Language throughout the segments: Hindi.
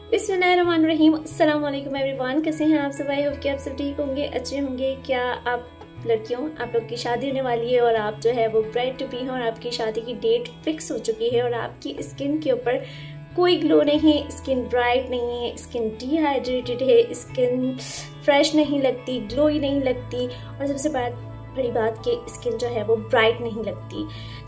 बिस्मिल्लाहिर्रहमानिर्रहीम। अस्सलाम वालेकुम एवरीवन। कैसे हैं आप सब? आई होप कि आप सब ठीक होंगे, अच्छे होंगे। क्या आप लड़कियों, आप लोग की शादी होने वाली है और आप जो है वो ब्राइड टू बी हैं और आपकी शादी की डेट फिक्स हो चुकी है और आपकी स्किन के ऊपर कोई ग्लो नहीं है, स्किन ब्राइट नहीं है, स्किन डिहाइड्रेटेड है, स्किन फ्रेश नहीं लगती, ग्लोई नहीं लगती और सबसे बड़ी बात कि स्किन जो है वो ब्राइट नहीं लगती।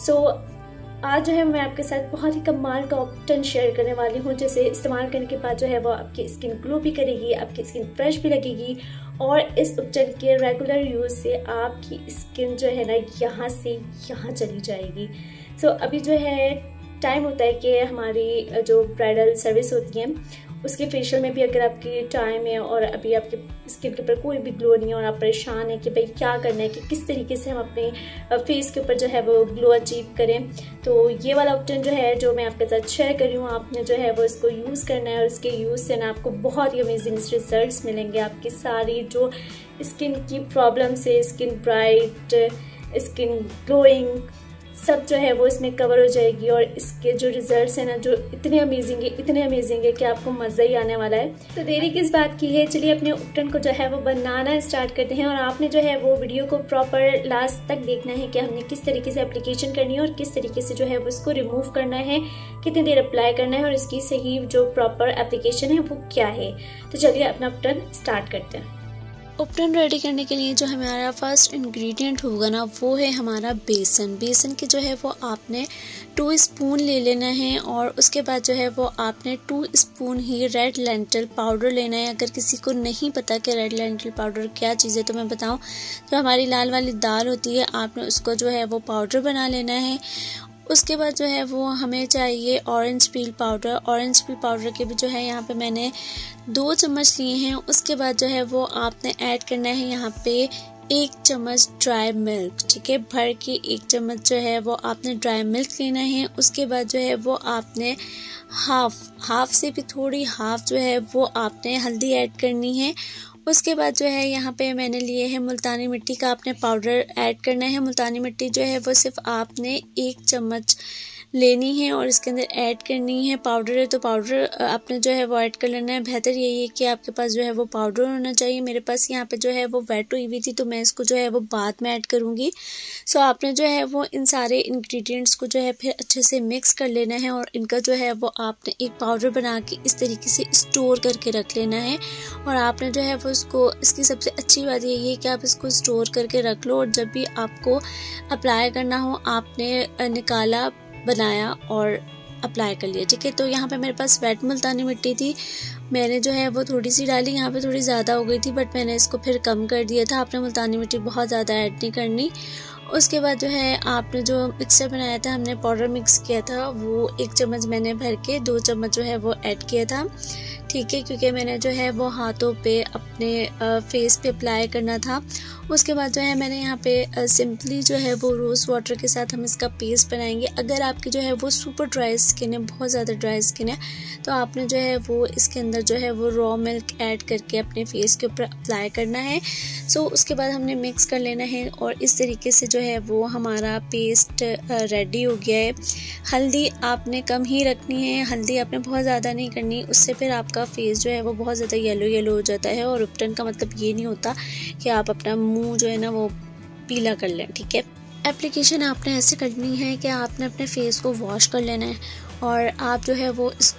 आज जो है मैं आपके साथ बहुत ही कमाल का ऑप्शन शेयर करने वाली हूँ, जिसे इस्तेमाल करने के बाद जो है वो आपकी स्किन ग्लो भी करेगी, आपकी स्किन फ्रेश भी लगेगी और इस उपचार के रेगुलर यूज़ से आपकी स्किन जो है ना यहाँ से यहाँ चली जाएगी। अभी जो है टाइम होता है कि हमारी जो ब्राइडल सर्विस होती है उसके फेशियल में भी अगर आपकी टाइम है और अभी आपके स्किन के ऊपर कोई भी ग्लो नहीं है और आप परेशान हैं कि भाई क्या करना है, कि किस तरीके से हम अपने फेस के ऊपर जो है वो ग्लो अचीव करें, तो ये वाला ऑप्शन जो है जो मैं आपके साथ शेयर कर रही हूँ, आपने जो है वो इसको यूज़ करना है और इसके यूज़ से ना आपको बहुत ही अमेजिंग रिजल्ट्स मिलेंगे। आपकी सारी जो स्किन की प्रॉब्लम से, स्किन ब्राइट, स्किन ग्लोइंग सब जो है वो इसमें कवर हो जाएगी और इसके जो रिजल्ट्स हैं ना जो इतने अमेजिंग है कि आपको मज़ा ही आने वाला है। तो देरी किस बात की है, चलिए अपने उपकरण को जो है वो बनाना स्टार्ट करते हैं और आपने जो है वो वीडियो को प्रॉपर लास्ट तक देखना है कि हमने किस तरीके से एप्लीकेशन करनी है और किस तरीके से जो है वो इसको रिमूव करना है, कितनी देर अप्लाई करना है और इसकी सही जो प्रॉपर एप्लीकेशन है वो क्या है। तो चलिए अपना उपकरण स्टार्ट करते हैं। उपटन रेडी करने के लिए जो हमारा फर्स्ट इंग्रेडिएंट होगा ना वो है हमारा बेसन। बेसन के जो है वो आपने 2 स्पून ले लेना है और उसके बाद जो है वो आपने 2 स्पून ही रेड लेंटिल पाउडर लेना है। अगर किसी को नहीं पता कि रेड लेंटिल पाउडर क्या चीज़ है तो मैं बताऊं, जो हमारी लाल वाली दाल होती है आपने उसको जो है वो पाउडर बना लेना है। उसके बाद जो है वो हमें चाहिए orange peel powder. Orange peel powder के भी जो है यहाँ पे मैंने 2 चम्मच लिए हैं। उसके बाद जो है वो आपने ऐड करना है यहाँ पे 1 चम्मच ड्राई मिल्क, ठीक है, भर के 1 चम्मच जो है वो आपने ड्राई मिल्क लेना है। उसके बाद जो है वो आपने हाफ से भी थोड़ी हाफ जो है वो आपने हल्दी ऐड करनी है। उसके बाद जो है यहाँ पे मैंने लिए है मुल्तानी मिट्टी का आपने पाउडर ऐड करना है। मुल्तानी मिट्टी जो है वो सिर्फ आपने 1 चम्मच लेनी है और इसके अंदर ऐड करनी है। पाउडर है तो पाउडर आपने जो है वो ऐड कर लेना है। बेहतर यही है कि आपके पास जो है वो पाउडर होना चाहिए। मेरे पास यहाँ पे जो है वो वेट हुई हुई थी तो मैं इसको जो है वो बाद में ऐड करूँगी। आपने जो है वो इन सारे इंग्रेडिएंट्स को जो है फिर अच्छे से मिक्स कर लेना है और इनका जो है वो आपने एक पाउडर बना के इस तरीके से स्टोर करके रख लेना है। और आपने जो है वो इसको, इसकी सबसे अच्छी बात यही है कि आप इसको स्टोर करके रख लो और जब भी आपको अप्लाई करना हो आपने निकाला, बनाया और अप्लाई कर लिया, ठीक है। तो यहाँ पे मेरे पास वेट मुल्तानी मिट्टी थी, मैंने जो है वो थोड़ी सी डाली, यहाँ पे थोड़ी ज़्यादा हो गई थी बट मैंने इसको फिर कम कर दिया था। आपने मुल्तानी मिट्टी बहुत ज़्यादा ऐड नहीं करनी। उसके बाद जो है आपने जो मिक्सचर बनाया था, हमने पाउडर मिक्स किया था, वो 1 चम्मच मैंने भर के 2 चम्मच जो है वो ऐड किया था, ठीक है, क्योंकि मैंने जो है वो हाथों पे अपने फेस पे अप्लाई करना था। उसके बाद जो है मैंने यहाँ पे सिंपली जो है वो रोज़ वाटर के साथ हम इसका पेस्ट बनाएंगे। अगर आपकी जो है वो सुपर ड्राई स्किन है, बहुत ज़्यादा ड्राई स्किन है, तो आपने जो है वो इसके अंदर जो है वो रॉ मिल्क ऐड करके अपने फेस के ऊपर अप्लाई करना है। उसके बाद हमने मिक्स कर लेना है और इस तरीके से जो है वो हमारा पेस्ट रेडी हो गया है। हल्दी आपने कम ही रखनी है, हल्दी आपने बहुत ज़्यादा नहीं करनी, उससे फिर आपका फेस जो है वो बहुत ज़्यादा येलो हो जाता है और उपटन का मतलब ये नहीं होता कि आप अपना मुंह जो है ना वो पीला कर लें, ठीक है। एप्लीकेशन आपने ऐसे करनी है कि आपने अपने फेस को वॉश कर लेना है और आप जो है वो इस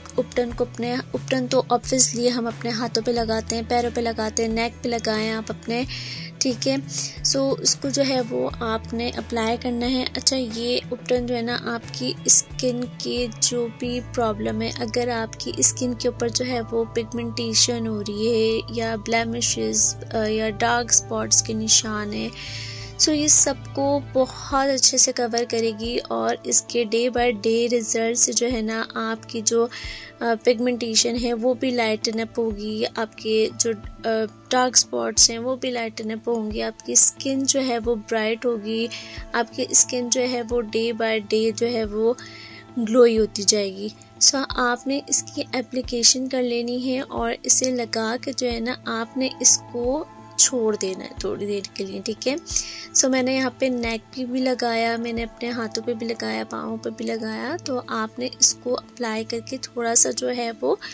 उपटन तो ऑब्वियसली हम अपने हाथों पे लगाते हैं, पैरों पे लगाते हैं, नेक पे लगाएं आप अपने, ठीक है। इसको जो है वो आपने अप्लाई करना है। अच्छा, ये उपटन जो है ना आपकी स्किन की जो भी प्रॉब्लम है, अगर आपकी स्किन के ऊपर जो है वो पिगमेंटेशन हो रही है या ब्लेमिशेस या डार्क स्पॉट्स के निशान है, ये सबको बहुत अच्छे से कवर करेगी और इसके डे बाय डे रिजल्ट से जो है ना आपकी जो पिगमेंटेशन है वो भी लाइटन अप होगी, आपके जो डार्क स्पॉट्स हैं वो भी लाइटन अप होंगे, आपकी स्किन जो है वो ब्राइट होगी, आपकी स्किन जो है वो डे बाय डे जो है वो ग्लोई होती जाएगी। आपने इसकी एप्लीकेशन कर लेनी है और इसे लगा के जो है ना आपने इसको छोड़ देना है थोड़ी देर के लिए, ठीक है। मैंने यहाँ पे नेक पे भी लगाया, मैंने अपने हाथों पे भी लगाया, पाँवों पे भी लगाया। तो आपने इसको अप्लाई करके थोड़ा सा जो है वो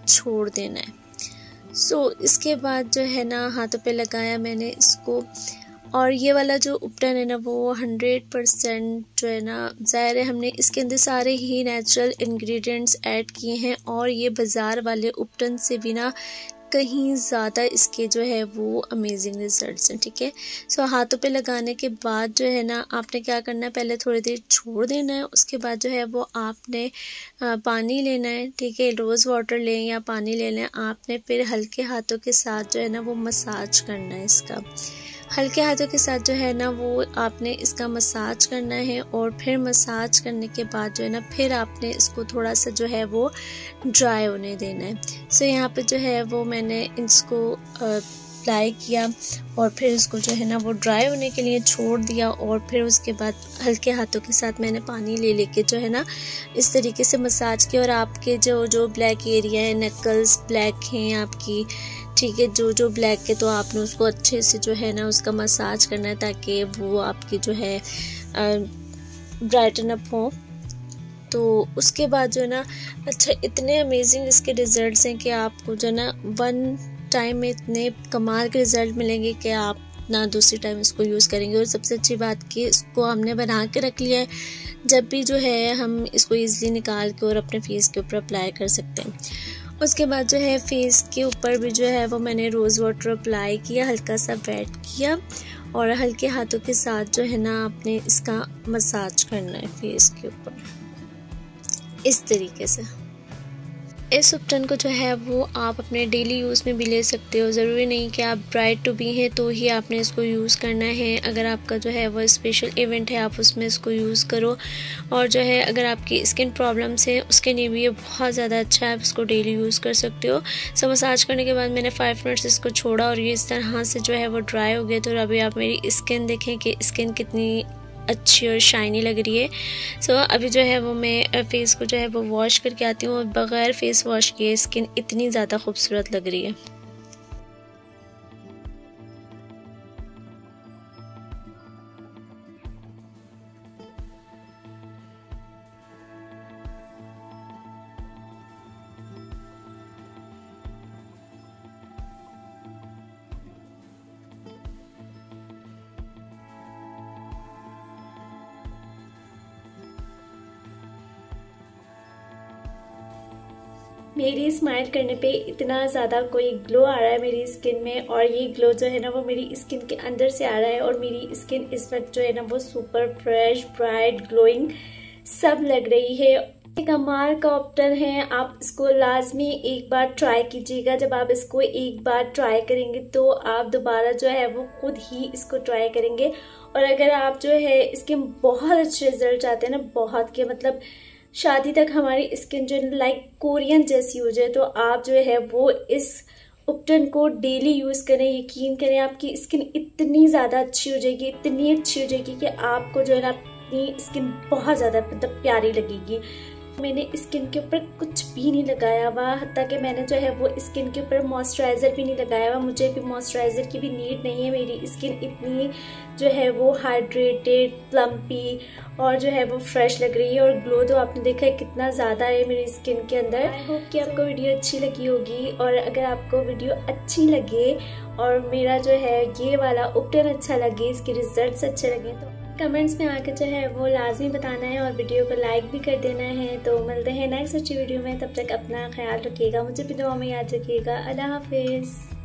छोड़ देना है। सो इसके बाद जो है ना हाथों पे लगाया मैंने इसको, और ये वाला जो उपटन है ना वो 100% जो है ना, ज़ाहिर है हमने इसके अंदर सारे ही नेचुरल इंग्रेडिएंट्स ऐड किए हैं और ये बाज़ार वाले उपटन से भी ना कहीं ज़्यादा इसके जो है वो अमेजिंग रिजल्ट्स हैं। ठीक है, सो हाथों पे लगाने के बाद जो है ना आपने क्या करना है, पहले थोड़ी देर छोड़ देना है। उसके बाद जो है वो आपने पानी लेना है। ठीक है, रोज़ वाटर लें या पानी ले लें आपने, फिर हल्के हाथों के साथ जो है ना वो मसाज करना है इसका। हल्के हाथों के साथ जो है ना वो आपने इसका मसाज करना है, और फिर मसाज करने के बाद जो है ना फिर आपने इसको थोड़ा सा जो है वो ड्राई होने देना है। सो यहाँ पे जो है वो मैंने इसको अप्लाई किया और फिर इसको जो है ना वो ड्राई होने के लिए छोड़ दिया, और फिर उसके बाद हल्के हाथों के साथ मैंने पानी ले लेके जो है ना इस तरीके से मसाज किया। और आपके जो ब्लैक एरिया है, नकल्स ब्लैक हैं आपकी, ठीक है, जो ब्लैक है तो आपने उसको अच्छे से जो है ना उसका मसाज करना है ताकि वो आपकी जो है ब्राइटन अप हो। तो उसके बाद जो है ना अच्छा इतने अमेजिंग इसके रिज़ल्ट्स हैं कि आपको जो है ना वन टाइम में इतने कमाल के रिज़ल्ट मिलेंगे कि आप ना दूसरी टाइम इसको यूज़ करेंगे। और सबसे अच्छी बात कि इसको हमने बना के रख लिया है, जब भी जो है हम इसको ईज़िली निकाल के और अपने फेस के ऊपर अप्लाई कर सकते हैं। उसके बाद जो है फेस के ऊपर भी जो है वो मैंने रोज़ वाटर अप्लाई किया, हल्का सा वेट किया, और हल्के हाथों के साथ जो है ना आपने इसका मसाज करना है फेस के ऊपर इस तरीके से। इस उपटन को जो है वो आप अपने डेली यूज़ में भी ले सकते हो। ज़रूरी नहीं कि आप ब्राइड टू बी हैं तो ही आपने इसको यूज़ करना है। अगर आपका जो है वो स्पेशल इवेंट है आप उसमें इसको यूज़ करो। और जो है अगर आपकी स्किन प्रॉब्लम्स हैं उसके लिए भी ये बहुत ज़्यादा अच्छा है, आप इसको डेली यूज़ कर सकते हो। सो मसाज करने के बाद मैंने 5 मिनट्स इसको छोड़ा और ये इस तरह से जो है वो ड्राई हो गया। तो अभी आप मेरी स्किन देखें कि स्किन कितनी अच्छी और शाइनी लग रही है। सो अभी जो है वो मैं फेस को जो है वो वॉश करके आती हूँ, और बग़ैर फेस वॉश किए स्किन इतनी ज़्यादा खूबसूरत लग रही है। मेरी स्माइल करने पे इतना ज़्यादा कोई ग्लो आ रहा है मेरी स्किन में, और ये ग्लो जो है ना वो मेरी स्किन के अंदर से आ रहा है, और मेरी स्किन इस वक्त जो है ना वो सुपर फ्रेश, ब्राइट, ग्लोइंग सब लग रही है। कमाल का उपटन है, आप इसको लाजमी एक बार ट्राई कीजिएगा। जब आप इसको एक बार ट्राई करेंगे तो आप दोबारा जो है वो खुद ही इसको ट्राई करेंगे। और अगर आप जो है इसके बहुत अच्छे रिजल्ट चाहते हैं ना, बहुत के मतलब शादी तक हमारी स्किन जो लाइक कोरियन जैसी हो जाए, तो आप जो है वो इस उपटन को डेली यूज़ करें। यकीन करें आपकी स्किन इतनी ज़्यादा अच्छी हो जाएगी, इतनी अच्छी हो जाएगी कि आपको जो है ना अपनी स्किन बहुत ज़्यादा मतलब प्यारी लगेगी। मैंने स्किन के ऊपर कुछ भी नहीं लगाया हुआ, हत्ता कि मैंने जो है वो स्किन के ऊपर मॉइस्चराइज़र भी नहीं लगाया हुआ। मुझे भी मॉइस्चराइज़र की भी नीड नहीं है, मेरी स्किन इतनी जो है वो हाइड्रेटेड, प्लम्पी और जो है वो फ्रेश लग रही है। और ग्लो तो आपने देखा है कितना ज़्यादा है मेरी स्किन के अंदर। आई होप कि आपको वीडियो अच्छी लगी होगी, और अगर आपको वीडियो अच्छी लगे और मेरा जो है ये वाला उपटन अच्छा लगे, इसके रिजल्ट्स अच्छे लगे, तो कमेंट्स में आकर जो है वो लाजमी बताना है और वीडियो को लाइक भी कर देना है। तो मिलते हैं नेक्स्ट अच्छी वीडियो में, तब तक अपना ख्याल रखिएगा, मुझे भी दुआ में याद रखिएगा। अल्लाह हाफिज़।